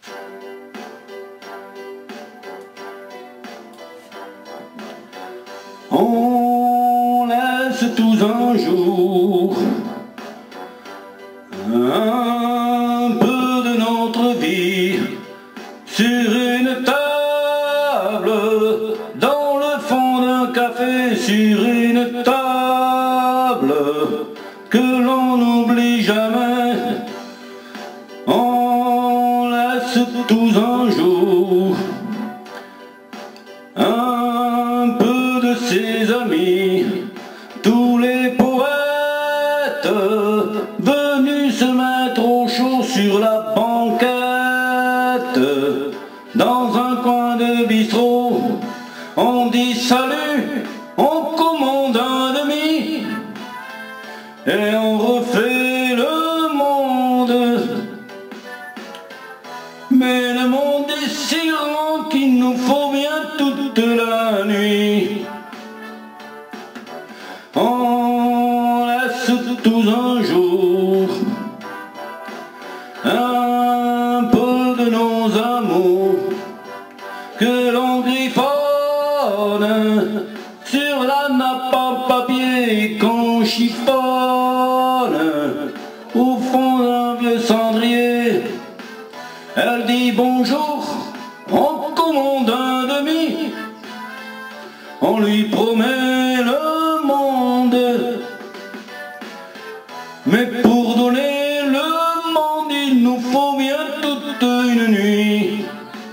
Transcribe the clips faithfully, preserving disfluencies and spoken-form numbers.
On laisse tous un jour un peu de notre vie sur une table, dans le fond d'un café, sur une table que l'on n'oublie jamais. On laisse tous un jour un peu de ses amis, tous les poètes venus se mettre au chaud sur la banquette, dans un coin de bistrot. On dit salut, on commande un demi et on refait le monde. Mais le monde est si grand qu'il nous faut bien toute la nuit. On laisse tous un jour un peu de nos amours que l'on griffonne sur la nappe en papier et qu'on chiffonne au fond d'un vieux cendrier. Elle dit bonjour, on commande un demi, on lui promet le monde, mais pour donner le monde il nous faut bien toute une nuit.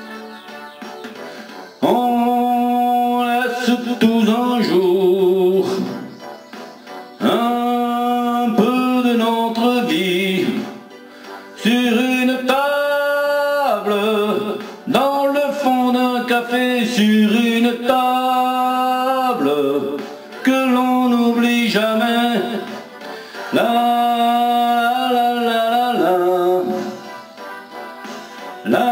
On laisse tous un jour un peu de notre vie sur une table, dans le fond d'un café, sur une table que l'on n'oublie jamais. La la la la la la.